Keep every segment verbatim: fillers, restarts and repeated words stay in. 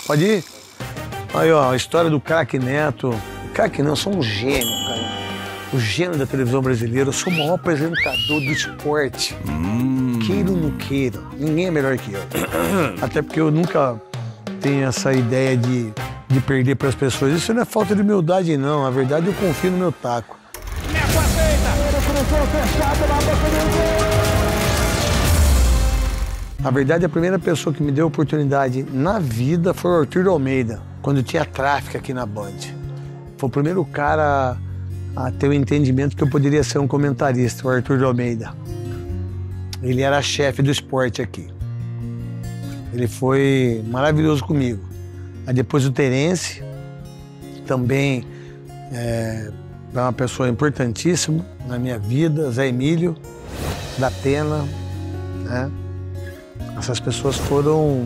Pode ir? Aí, ó, a história do craque Neto. Craque não, eu sou um gênio, cara. O gênio da televisão brasileira. Eu sou o maior apresentador do esporte. Hum. Queira ou não queira. Ninguém é melhor que eu. Até porque eu nunca tenho essa ideia de, de perder para as pessoas. Isso não é falta de humildade, não. Na verdade, eu confio no meu taco. Na verdade, a primeira pessoa que me deu oportunidade na vida foi o Arthur Almeida, quando tinha tráfico aqui na Band. Foi o primeiro cara a ter o entendimento que eu poderia ser um comentarista, o Arthur Almeida. Ele era chefe do esporte aqui. Ele foi maravilhoso comigo. Aí depois o Terence, também é, é uma pessoa importantíssima na minha vida, Zé Emílio, da Pena, né? Essas pessoas foram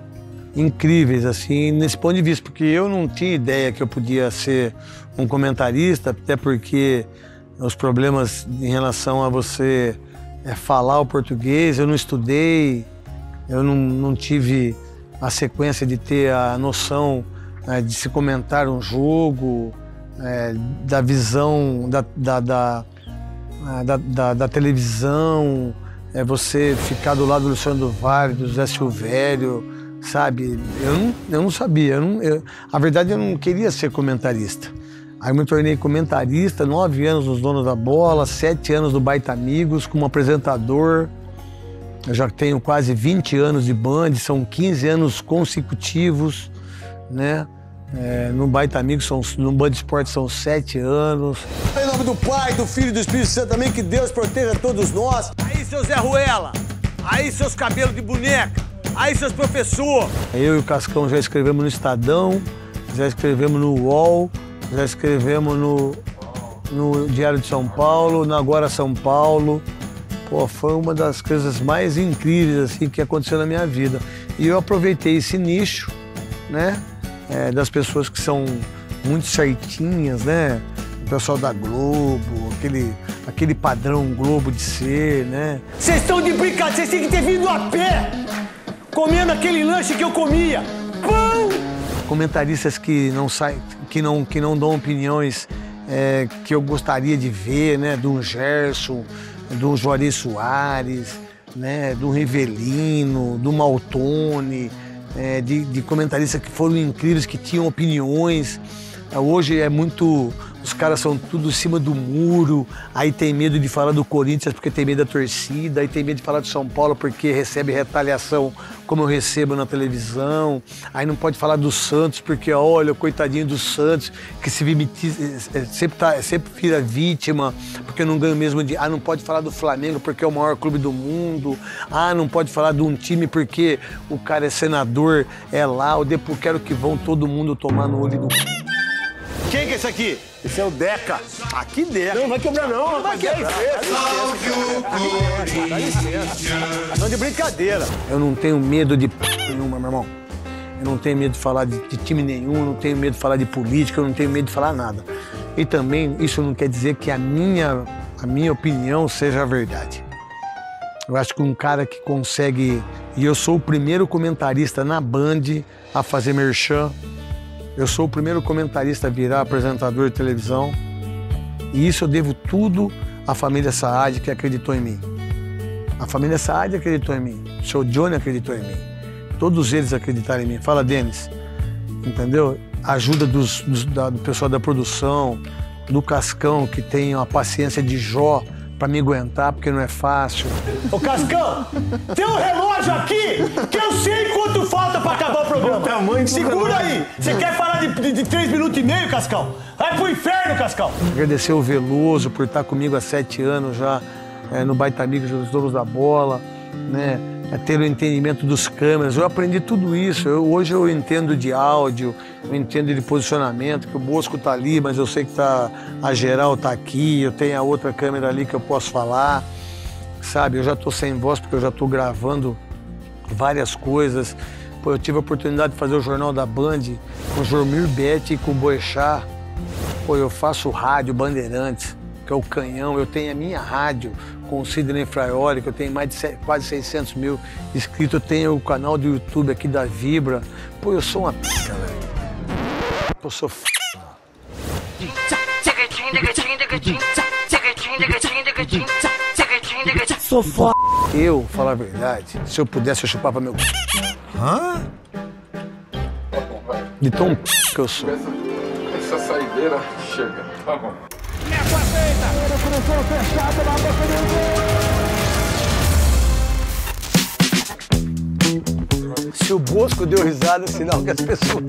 incríveis, assim, nesse ponto de vista, porque eu não tinha ideia que eu podia ser um comentarista, até porque os problemas em relação a você é, falar o português, eu não estudei, eu não, não tive a sequência de ter a noção é, de se comentar um jogo, é, da visão da, da, da, da, da, da televisão, é você ficar do lado do Luciano do Vale, do Zé Silvério, sabe? Eu não, eu não sabia. Eu não, eu, a verdade, eu não queria ser comentarista. Aí eu me tornei comentarista, nove anos nos Donos da Bola, sete anos do Baita Amigos, como apresentador. Eu já tenho quase vinte anos de Band, são quinze anos consecutivos, né? É, no Baita Amigos, são, no Band Esporte, são sete anos. Em nome do Pai, do Filho e do Espírito Santo também, que Deus proteja todos nós. Aí, seu Zé Ruela, aí, seus cabelos de boneca, aí, seus professores. Eu e o Cascão já escrevemos no Estadão, já escrevemos no U O L, já escrevemos no, no Diário de São Paulo, no Agora São Paulo. Pô, foi uma das coisas mais incríveis assim, que aconteceu na minha vida. E eu aproveitei esse nicho, né? É, das pessoas que são muito certinhas, né? O pessoal da Globo, aquele, aquele padrão Globo de ser, né? Vocês estão de brincadeira, vocês têm que ter vindo a pé, comendo aquele lanche que eu comia. Pão! Comentaristas que não saem, que não, que não dão opiniões é, que eu gostaria de ver, né? Do Gerson, do Juarez Soares, né? Do Rivelino, do Maltoni. É, de, de comentaristas que foram incríveis, que tinham opiniões. Hoje é muito... Os caras são tudo em cima do muro, aí tem medo de falar do Corinthians porque tem medo da torcida, aí tem medo de falar do São Paulo porque recebe retaliação como eu recebo na televisão, aí não pode falar do Santos porque, olha, o coitadinho do Santos, que se sempre, tá, sempre vira vítima porque não ganha o mesmo dinheiro. Ah, não pode falar do Flamengo porque é o maior clube do mundo. Ah, não pode falar de um time porque o cara é senador, é lá, eu depois quero que vão todo mundo tomar no olho do... Quem que é esse aqui? Esse é o Deca. Aqui Deca. Não, não vai quebrar não. Não vai quebrar. Dá licença. Não de brincadeira. Eu não tenho medo de p... nenhuma, meu irmão. Eu não tenho medo de falar de, de time nenhum, eu não tenho medo de falar de política, eu não tenho medo de falar nada. E também isso não quer dizer que a minha, a minha opinião seja a verdade. Eu acho que um cara que consegue... E eu sou o primeiro comentarista na Band a fazer merchan. Eu sou o primeiro comentarista a virar apresentador de televisão. E isso eu devo tudo à família Saad, que acreditou em mim. A família Saad acreditou em mim. O seu Johnny acreditou em mim. Todos eles acreditaram em mim. Fala, Denis. Entendeu? A ajuda dos, dos, da, do pessoal da produção, do Cascão, que tem uma paciência de Jó pra me aguentar, porque não é fácil. Ô, Cascão, tem um relógio aqui que eu sei quanto falta pra acabar o programa. Segura aí. Você quer falar de, de, de três minutos e meio, Cascão? Vai pro inferno, Cascão. Agradecer o Veloso por estar comigo há sete anos já, é, no Baita Amigos dos Donos da Bola, né? É ter o entendimento dos câmeras. Eu aprendi tudo isso. Eu, hoje eu entendo de áudio, eu entendo de posicionamento, que o Bosco tá ali, mas eu sei que tá, a geral tá aqui, eu tenho a outra câmera ali que eu posso falar, sabe? Eu já tô sem voz porque eu já tô gravando várias coisas. Pô, eu tive a oportunidade de fazer o Jornal da Band com o Jormir Betti e com o Boechat. Pô, eu faço rádio, Bandeirantes. que é o Canhão. Eu tenho a minha rádio com o Sidney Fraioli, que eu tenho mais de quase seiscentos mil inscritos. Eu tenho o canal do YouTube aqui da Vibra. Pô, eu sou uma p***, velho. Eu sou f***. Sou foda. Eu, falar a verdade, se eu pudesse, eu chupava meu... Hã? De tão p... que eu sou. Essa, essa saideira chega. Tá bom. Se o Bosco deu risada, é sinal que as pessoas...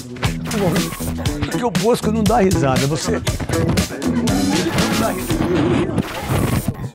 Porque o Bosco não dá risada, você... Não dá risada.